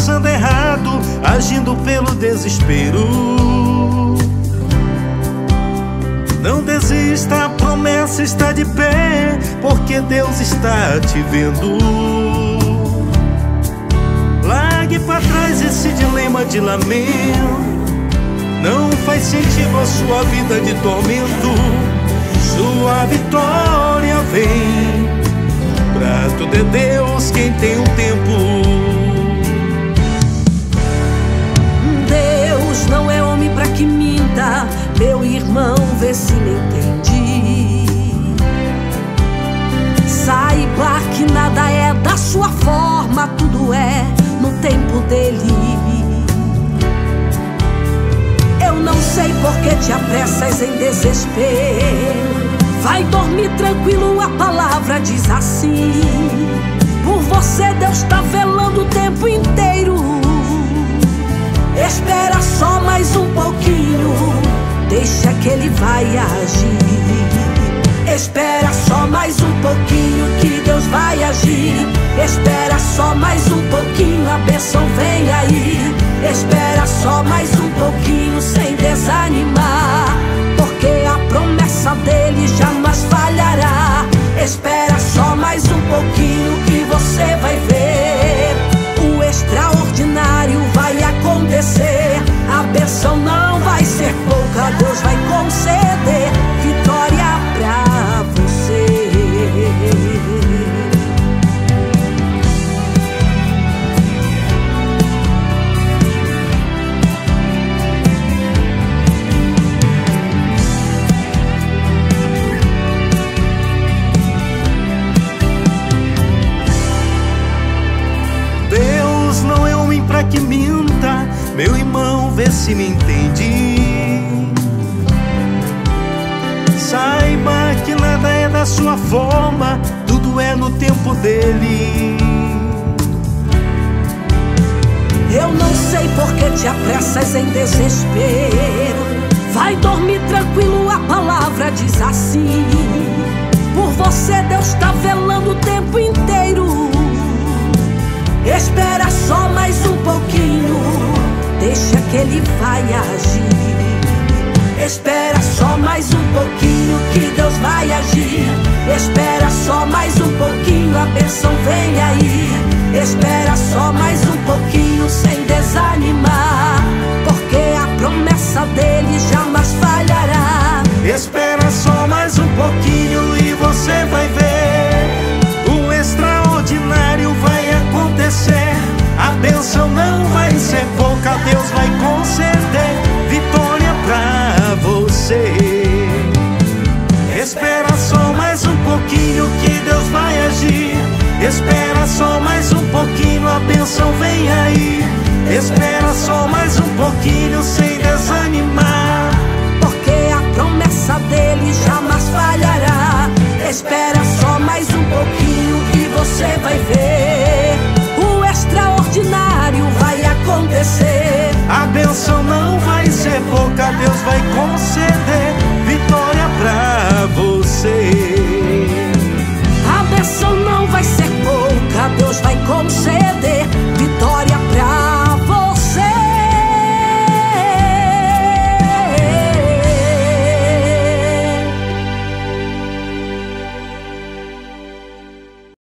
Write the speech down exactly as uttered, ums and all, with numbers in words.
pensando errado, agindo pelo desespero. Não desista, a promessa está de pé, porque Deus está te vendo. Largue para trás esse dilema de lamento, não faz sentido a sua vida de tormento. Sua vitória vem, pra tudo é Deus quem tem um tempo. Deus não é homem pra que minta, meu irmão, vê se me entende. Saiba que nada é da sua forma, tudo é no tempo dele. Eu não sei por que te apressas em desespero. Vai dormir tranquilo, a palavra diz assim. Por você Deus tá velando o tempo inteiro. Espera só mais um pouquinho, deixa que Ele vai agir. Espera só mais um pouquinho que Deus vai agir. Espera só mais um pouquinho, a bênção vem aí. Espera só mais um pouquinho sem desanimar, porque a promessa dele jamais falhará. Espera só mais um pouquinho que você vai ver. O extraordinário vai acontecer. A bênção não vai ser pouca, Deus vai conceder vitória pra você. Deus não é homem pra que minta, meu irmão, vê se me entende. Saiba que nada é da sua forma, tudo é no tempo dele. Eu não sei por que te apressas em desespero. Vai dormir tranquilo, a palavra diz assim. Por você Deus tá velando o tempo inteiro. Espera só mais um pouquinho, deixa que Ele vai agir. Espera só mais um pouquinho que Deus vai agir. Espera só mais um pouquinho, a bênção vem aí. Espera só mais um pouquinho sem desanimar, porque a promessa dele jamais falhará. Espera só mais um pouquinho e você vai ver. O extraordinário vai acontecer. A bênção não vai ser pouca, Deus vai conceder vitória pra você. Espera só mais um pouquinho que Deus vai agir. Espera só mais um pouquinho, a bênção vem aí. Espera só mais um pouquinho sem desanimar, porque a promessa dele jamais falhará. Espera só mais um pouquinho que você vai ver. O extraordinário vai acontecer. A bênção não vai ser pouca, Deus vai conceder